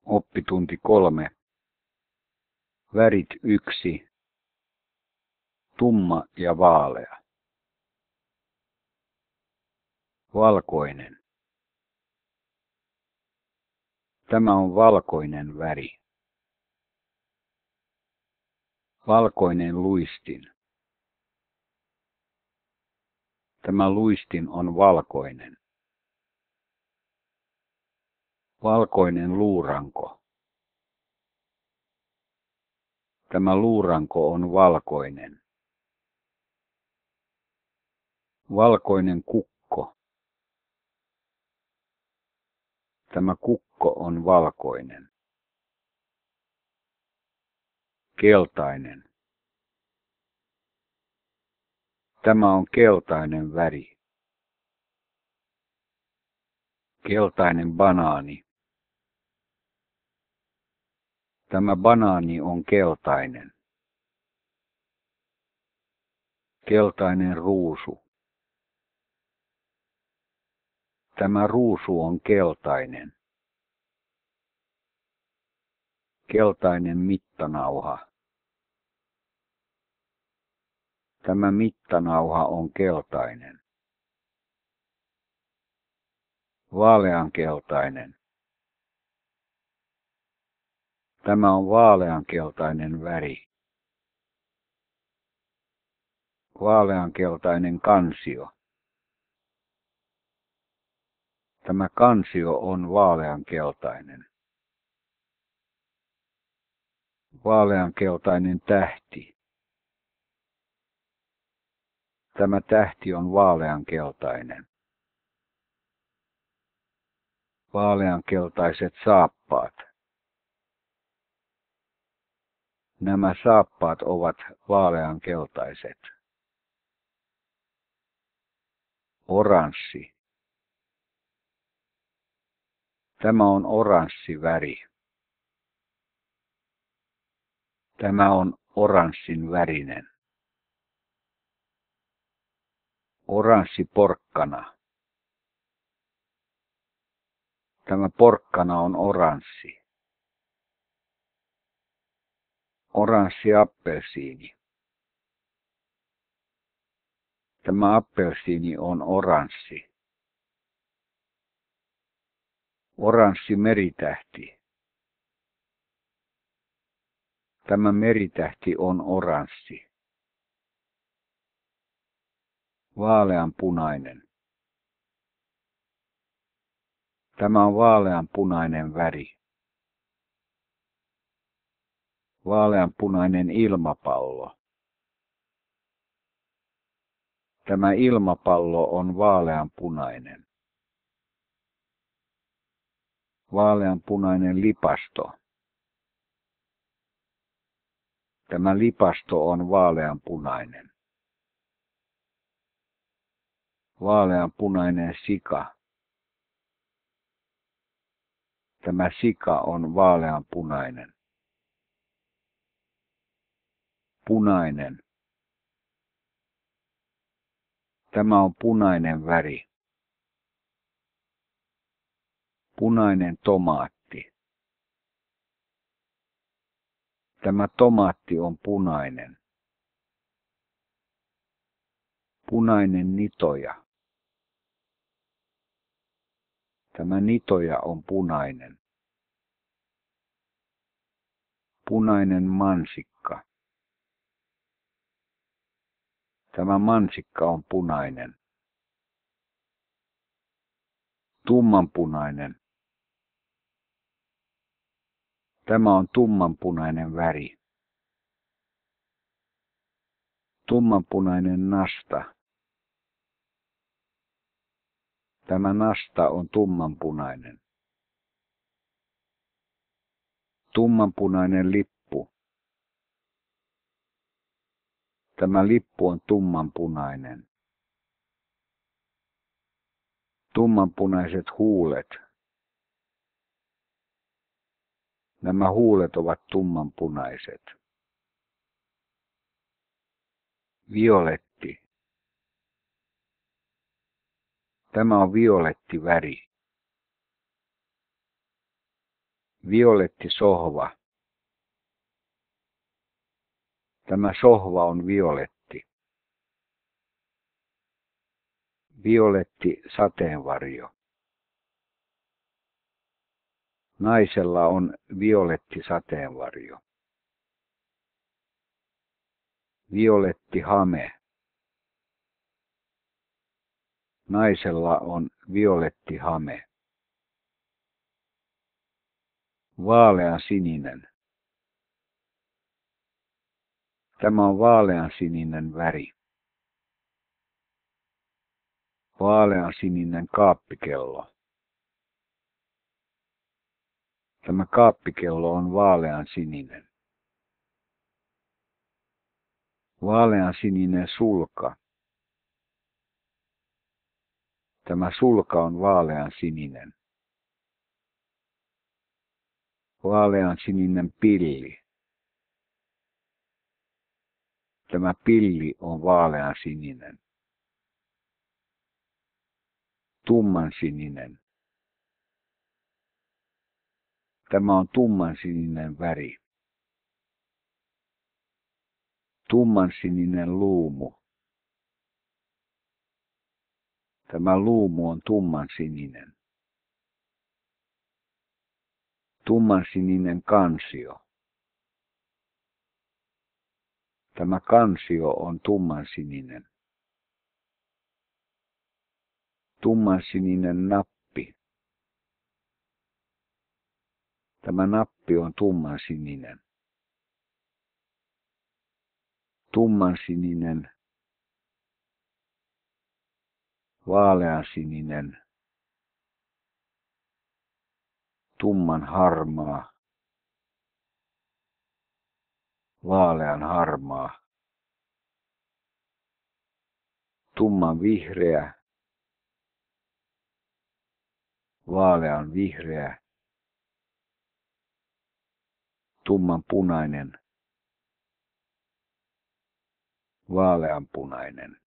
Oppitunti 3. Värit 1. Tumma ja vaalea. Valkoinen. Tämä on valkoinen väri. Valkoinen luistin. Tämä luistin on valkoinen. Valkoinen luuranko. Tämä luuranko on valkoinen. Valkoinen kukko. Tämä kukko on valkoinen. Keltainen. Tämä on keltainen väri. Keltainen banaani. Tämä banaani on keltainen. Keltainen ruusu. Tämä ruusu on keltainen. Keltainen mittanauha. Tämä mittanauha on keltainen. Vaaleankeltainen. Tämä on vaaleankeltainen väri. Vaaleankeltainen kansio. Tämä kansio on vaaleankeltainen. Vaaleankeltainen tähti. Tämä tähti on vaaleankeltainen. Vaaleankeltaiset saappaat. Nämä saappaat ovat vaaleankeltaiset. Oranssi. Tämä on oranssi väri. Tämä on oranssin värinen. Oranssi porkkana. Tämä porkkana on oranssi. Oranssi appelsiini. Tämä appelsiini on oranssi. Oranssi meritähti. Tämä meritähti on oranssi. Vaaleanpunainen. Tämä on vaaleanpunainen väri. Vaaleanpunainen ilmapallo. Tämä ilmapallo on vaaleanpunainen. Vaaleanpunainen lipasto. Tämä lipasto on vaaleanpunainen. Vaaleanpunainen sika. Tämä sika on vaaleanpunainen. Punainen. Tämä on punainen väri. Punainen tomaatti. Tämä tomaatti on punainen. Punainen nitoja. Tämä nitoja on punainen. Punainen mansikka. Tämä mansikka on punainen. Tummanpunainen. Tämä on tummanpunainen väri. Tummanpunainen nasta. Tämä nasta on tummanpunainen. Tummanpunainen lippu. Tämä lippu on tummanpunainen. Tummanpunaiset huulet. Nämä huulet ovat tummanpunaiset. Violetti. Tämä on violetti väri. Violetti sohva. Tämä sohva on violetti. Violetti sateenvarjo. Naisella on violetti sateenvarjo. Violetti hame. Naisella on violetti hame. Vaalean sininen. Tämä on vaalean sininen väri. Vaalean sininen kaappikello. Tämä kaappikello on vaalean sininen. Vaalean sininen sulka. Tämä sulka on vaalean sininen. Vaalean sininen pilli. Tämä pilli on vaalean sininen. Tumman sininen. Tämä on tumman sininen väri. Tumman sininen luumu. Tämä luumu on tumman sininen. Tumman sininen kansio. Tämä kansio on tumman sininen. Tumman sininen nappi. Tämä nappi on tumman sininen. Tumman sininen. Vaalean sininen. Tumman harmaa. Vaalean harmaa. Tumman vihreä. Vaalean vihreä. Tumman punainen. Vaalean punainen.